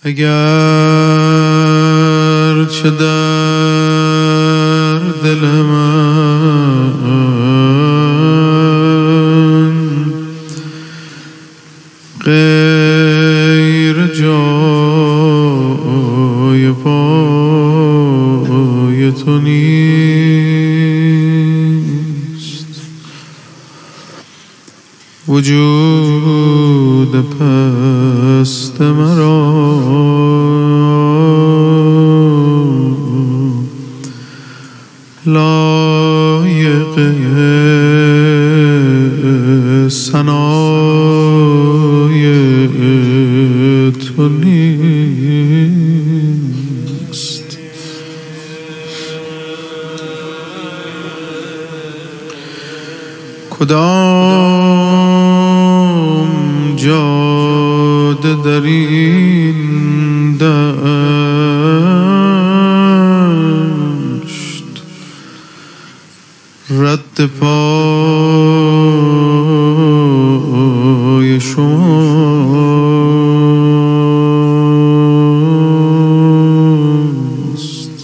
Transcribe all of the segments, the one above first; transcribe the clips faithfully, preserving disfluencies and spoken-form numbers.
اگر چه در دل من غیر جای پای تو نیست، وجود پست مرا لایق ثنای تو نیست. کدام جاده در این دشت رد پای شماست؟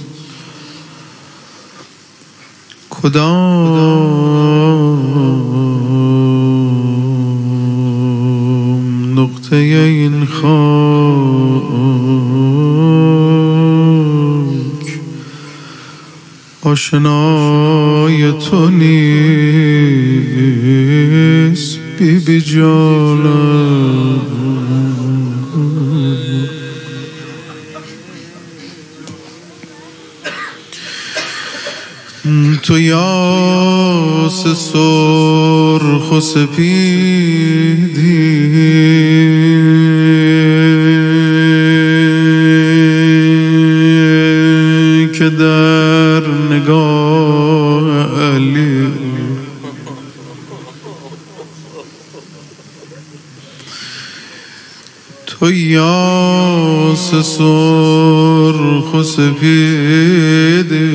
کدام نقطه این خاک آشنای تو نیست بی بی جانم؟ تو یاس سرخ و سپیدی که در نگاه علی تو یاس سرخ و سپیدی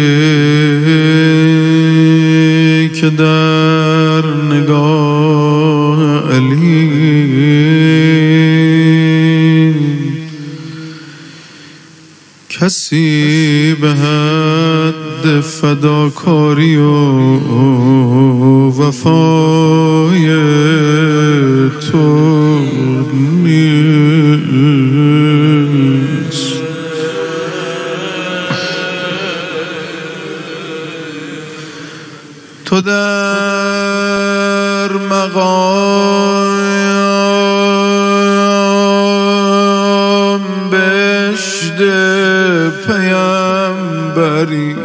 که در نگاه علی کسی به حد فداکاری و وفای تو نیست. تو در مقام بهشت پیامبری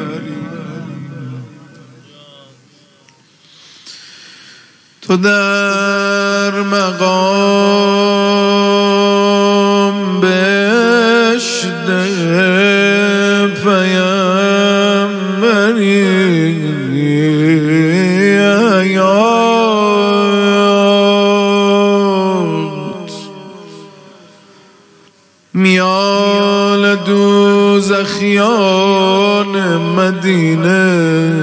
تو در مقام بهشت پیامبری میال دوزخیان مدینه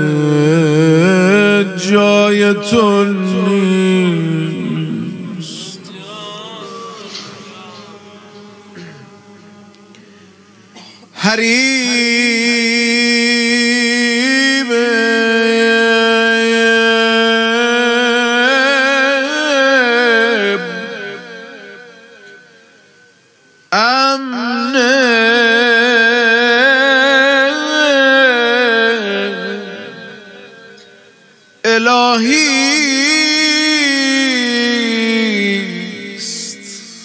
جای تو نیست. حریم امن الهی است،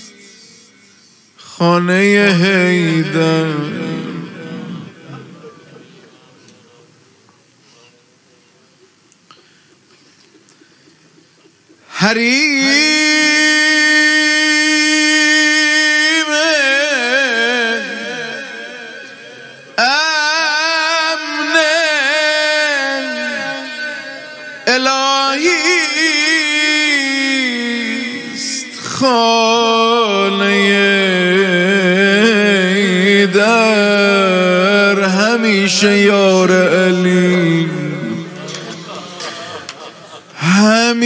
خانه حیدر حریم امن الهی است، خانه در همیشه یار علی،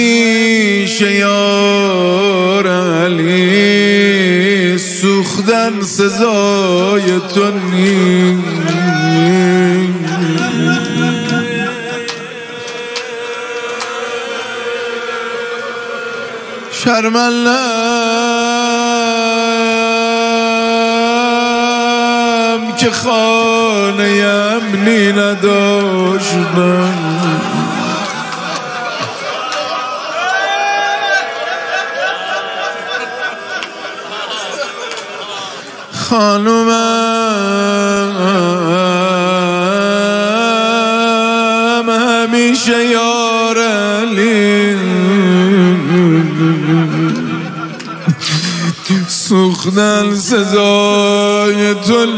همیشه یار علی سوختن سوختن سزای تو نیست. شرمندم که خانه امنی نداشتم، خانومم همیشه یار علی، سوختن سزای تو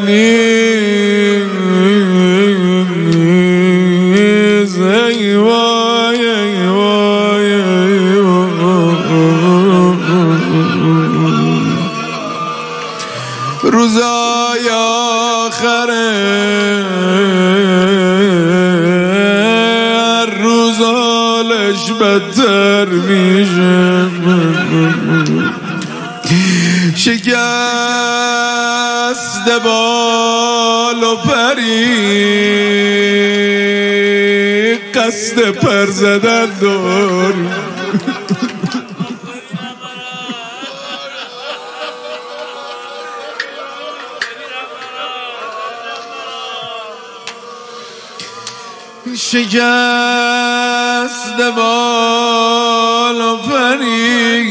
نیست. ای وای ای وای ای وای، روزای آخره هر روز حالش بدتر میشه، شکست بال و پری قصد پر زدن داری. شکست بال و پری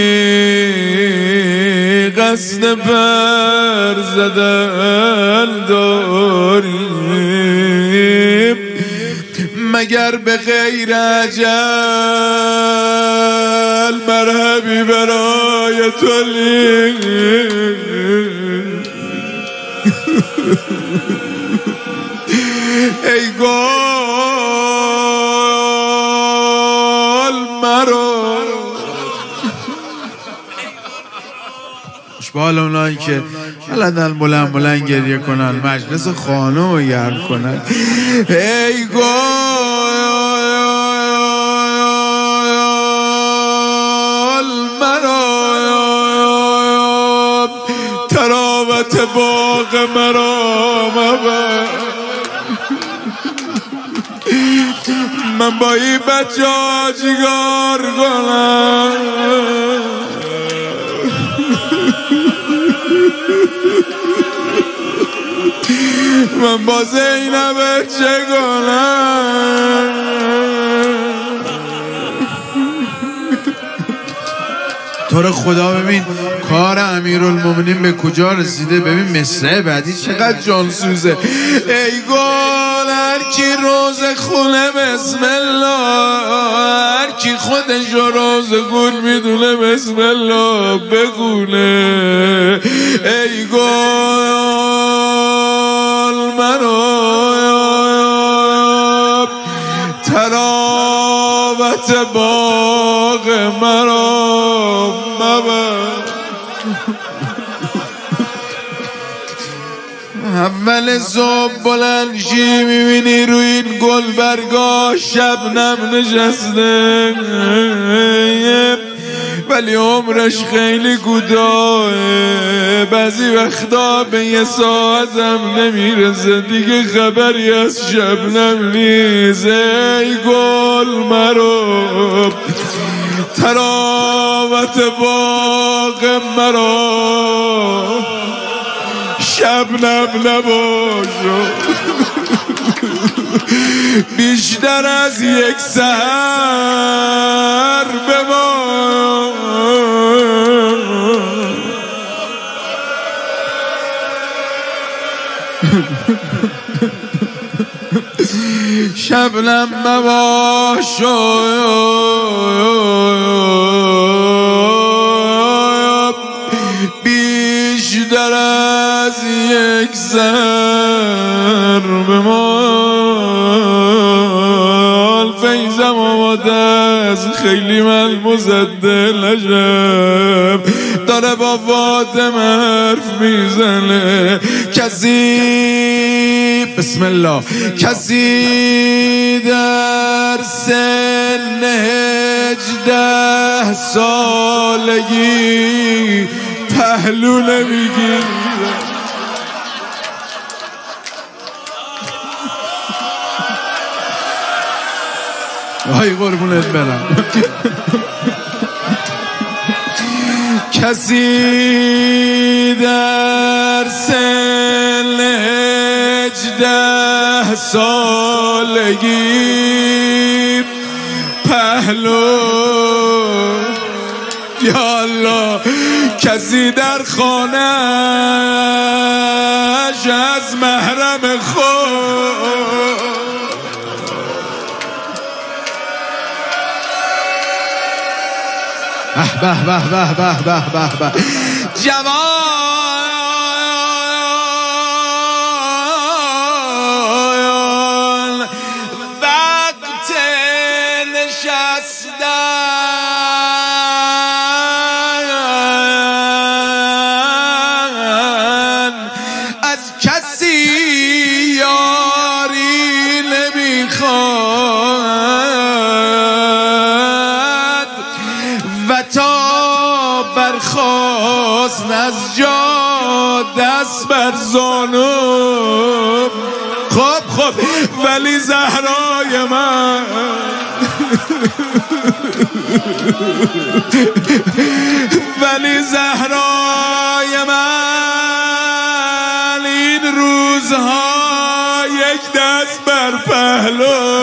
قصد پر زدن داری، مگر به غیر اجل مرهمی برای تو نیست. ای گل مرو خوشبال اونایی که علدن بلند بلند گریه کنن، مجلس خانم رو گرم کنن. ای گل مرو تراوت باغ مرا مبر، من با این بچه ها چیکار کنم؟ من با زینب چه کنم؟ تو رو خدا ببین کار امیرالمومنین به کجا رسیده. ببین مصرع بعدی چقدر جانسوزه. ای گل هر کی روز خونه بسم الله، هر کی خودش رو روز گل میدونه بسم الله بگونه. ای گل منو تراوت باغ مرا مبر. اول صبح بلند شی میبینی روی این گل برگاه شبنم نشسته، ولی عمرش خیلی کوتاهه، بعضی وقتا به یه ساعت هم نمیرسه، دیگه خبری از شبنم نیست. ای گل مرو تراوت باغ مرا شبنم نباشو، بیشتر از یک سحر بمان. شبنم مباشو بیشتر از یک سر بمال. فیضم آماده از خیلی من مزدل نشم، داره با فاطمه حرف میزنه. کسی بسم الله کسی در سن هجده سالگی پهلو نمیگیره. وای قربونت برم. کسی در سن هجده سالگی پهلو، یا الله، کسی در خانه‌اش از محرم خود به به به به به به به جوان وقت نشستن از کسی یاری نمیخواد و تا برخواست از جا دست بر زانو. خب خب ولی زهرای من ولی زهرای من این روزها یک دست بر پهلو